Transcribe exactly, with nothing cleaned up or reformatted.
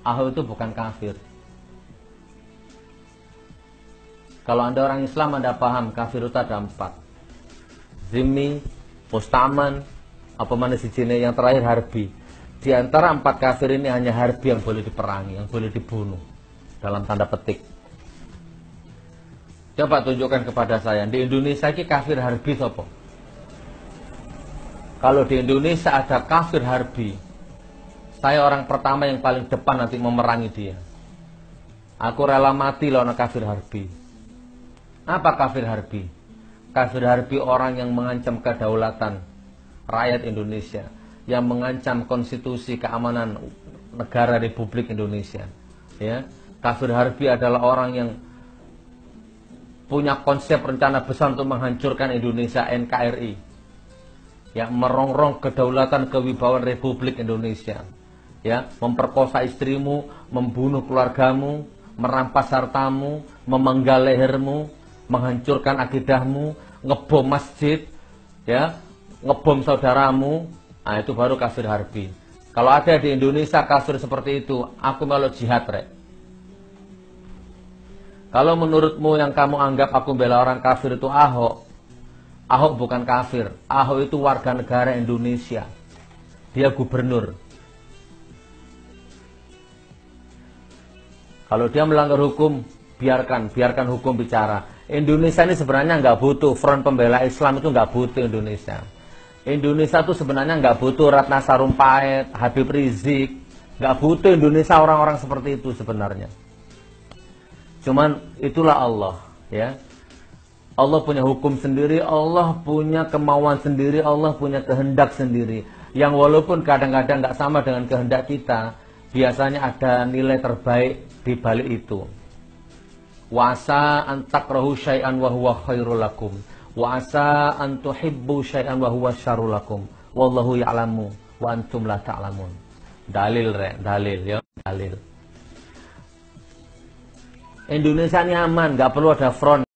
Ahok itu bukan kafir. Kalau Anda orang Islam, Anda paham kafir itu ada empat. Zimmi, Mustaman, apa mana si jenis yang terakhir Harbi. Di antara empat kafir ini hanya Harbi yang boleh diperangi, yang boleh dibunuh. Dalam tanda petik. Coba tunjukkan kepada saya, di Indonesia ini kafir Harbi sopo? Kalau di Indonesia ada kafir Harbi, saya orang pertama yang paling depan nanti memerangi dia. Aku rela mati lawan kafir Harbi. Apa kafir Harbi? Kafir Harbi orang yang mengancam kedaulatan rakyat Indonesia, yang mengancam konstitusi keamanan negara Republik Indonesia. Ya, kafir Harbi adalah orang yang punya konsep rencana besar untuk menghancurkan Indonesia, N K R I, yang merongrong kedaulatan kewibawaan Republik Indonesia, ya, memperkosa istrimu, membunuh keluargamu, merampas hartamu, memenggal lehermu, menghancurkan akidahmu, ngebom masjid, ya, ngebom saudaramu. Nah, itu baru kafir Harbi. Kalau ada di Indonesia kafir seperti itu, aku melok jihad, rek. Kalau menurutmu yang kamu anggap aku bela orang kafir itu Ahok, Ahok bukan kafir. Ahok itu warga negara Indonesia. Dia gubernur. Kalau dia melanggar hukum, biarkan, biarkan hukum bicara. Indonesia ini sebenarnya nggak butuh Front Pembela Islam, itu nggak butuh Indonesia. Indonesia itu sebenarnya nggak butuh Ratna Sarumpait, Habib Rizik, nggak butuh Indonesia orang-orang seperti itu sebenarnya. Cuman itulah Allah, ya. Allah punya hukum sendiri, Allah punya kemauan sendiri, Allah punya kehendak sendiri. Yang walaupun kadang-kadang nggak sama dengan kehendak kita, biasanya ada nilai terbaik di balik itu. Wa asa an takrahu syai'an wa huwa khairul lakum, wa asa an tuhibbu syai'an wa huwa syarrul lakum, wallahu ya'lamu wa antum la ta'lamun. Dalil, rek, dalil, ya, dalil. Indonesia ini aman, nggak perlu ada front.